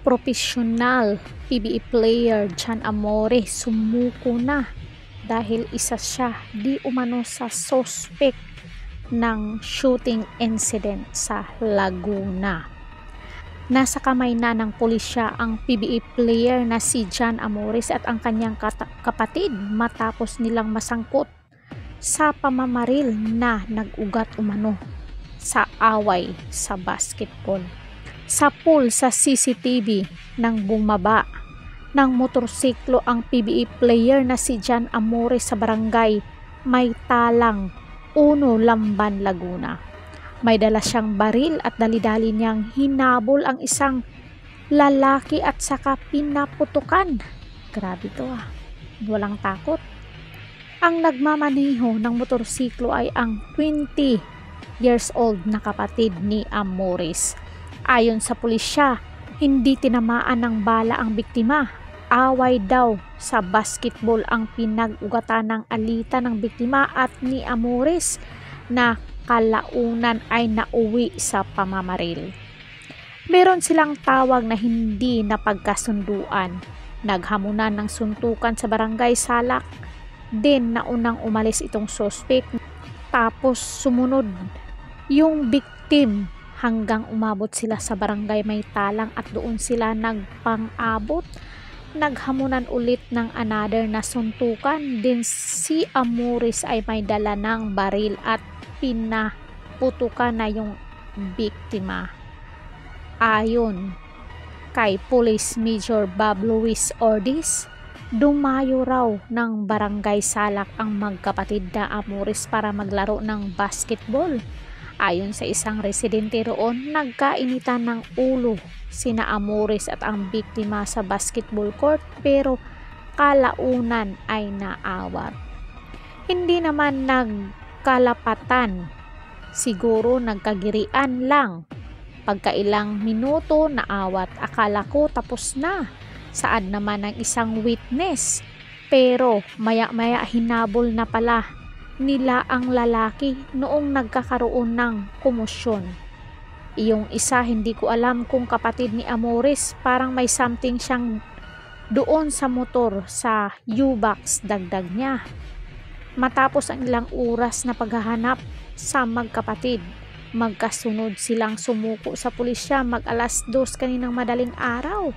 Professional PBA player Jan Amore sumuko na dahil isa siya di umano sa suspect ng shooting incident sa Laguna. Nasa kamay na ng pulisya ang PBA player na si Jan Amores at ang kanyang kapatid matapos nilang masangkot sa pamamaril na nag-ugat umano sa away sa basketball. Sa pool sa CCTV nang bumaba ng motorsiklo ang PBA player na si Jan Amores sa barangay May Talang, 1 Lamban, Laguna. May dala siyang baril at dali-dali niyang hinabol ang isang lalaki at saka pinaputukan. Grabe to walang takot. Ang nagmamaneho ng motorsiklo ay ang 20 years old na kapatid ni Amores. Ayon sa pulisya, hindi tinamaan ng bala ang biktima. Away daw sa basketball ang pinag-ugatan ng alitan ng biktima at ni Amores na kalaunan ay nauwi sa pamamaril. Meron silang tawag na hindi napagkasunduan. Naghamunan ng suntukan sa barangay Salak. Din na unang umalis itong suspect. Tapos sumunod yung victim hanggang umabot sila sa barangay May Talang at doon sila nagpang-abot. Naghamunan ulit ng another na suntukan. Din si Amores ay may dala ng baril at pinaputukan na yung biktima. Ayon kay Police Major Bob Luis Ordis, dumayo raw ng barangay Salak ang magkapatid na Amores para maglaro ng basketball. Ayon sa isang residente roon, nagkainitan ng ulo sina Amores at ang biktima sa basketball court pero kalaunan ay naawat. Hindi naman nagkalapatan, siguro nagkagirian lang. Pagkailang minuto naawat, akala ko tapos na. Saad naman ng isang witness, pero maya-maya hinabol na pala nila ang lalaki noong nagkakaroon ng komosyon. Iyong isa, hindi ko alam kung kapatid ni Amores, parang may something siyang doon sa motor sa U-box, dagdag niya. Matapos ang ilang oras na paghahanap sa magkapatid, magkasunod silang sumuko sa pulisya mag-alas 2 kaninang madaling araw.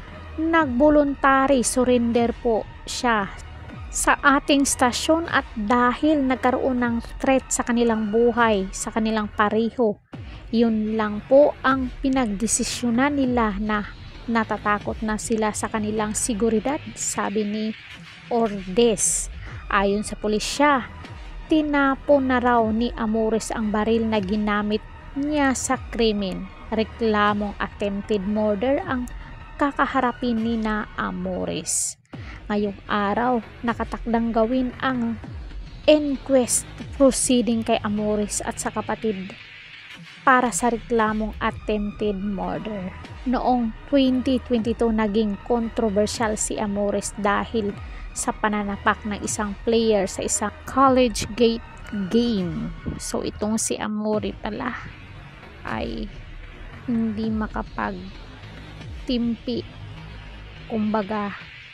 Nag-voluntary surrender po siya sa ating stasyon at dahil nagkaroon ng threat sa kanilang buhay, sa kanilang pareho, yun lang po ang pinagdesisyonan nila na natatakot na sila sa kanilang seguridad, sabi ni Ordes. Ayon sa pulisya, tinapon na raw ni Amores ang baril na ginamit niya sa krimen. Reklamong attempted murder ang kakaharapin ni na Amores. Ngayong araw, nakatakdang gawin ang inquest proceeding kay Amores at sa kapatid para sa reklamong attempted murder. Noong 2022, naging controversial si Amores dahil sa pananapak ng isang player sa isang college gate game. So itong si Amore pala ay hindi makapagtimpi, kumbaga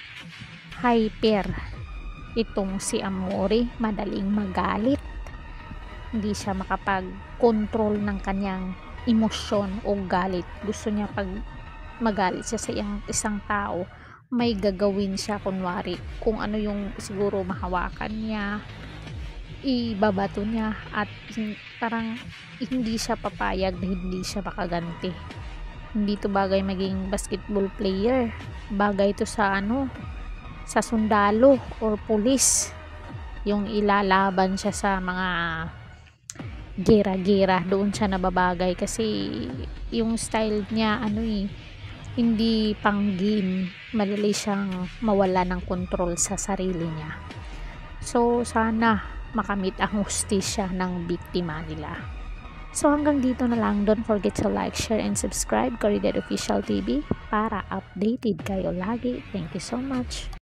hyper itong si Amore, madaling magalit, hindi siya makapag-control ng kanyang emosyon o galit. Gusto niya pag magalit siya sa isang tao, may gagawin siya, kunwari kung ano yung siguro mahawakan niya, ibabato niya at parang hindi siya papayag na hindi siya makaganti. Hindi to bagay maging basketball player, bagay to sa sa sundalo or pulis, yung ilalaban siya sa mga gera-gera, doon siya nababagay kasi yung style niya hindi pang game, madali siyang mawala ng control sa sarili niya. So sana makamit ang hustisya ng biktima nila. So hanggang dito na lang. Don't forget to like, share, and subscribe Corridor Official TV para updated kayo lagi. Thank you so much.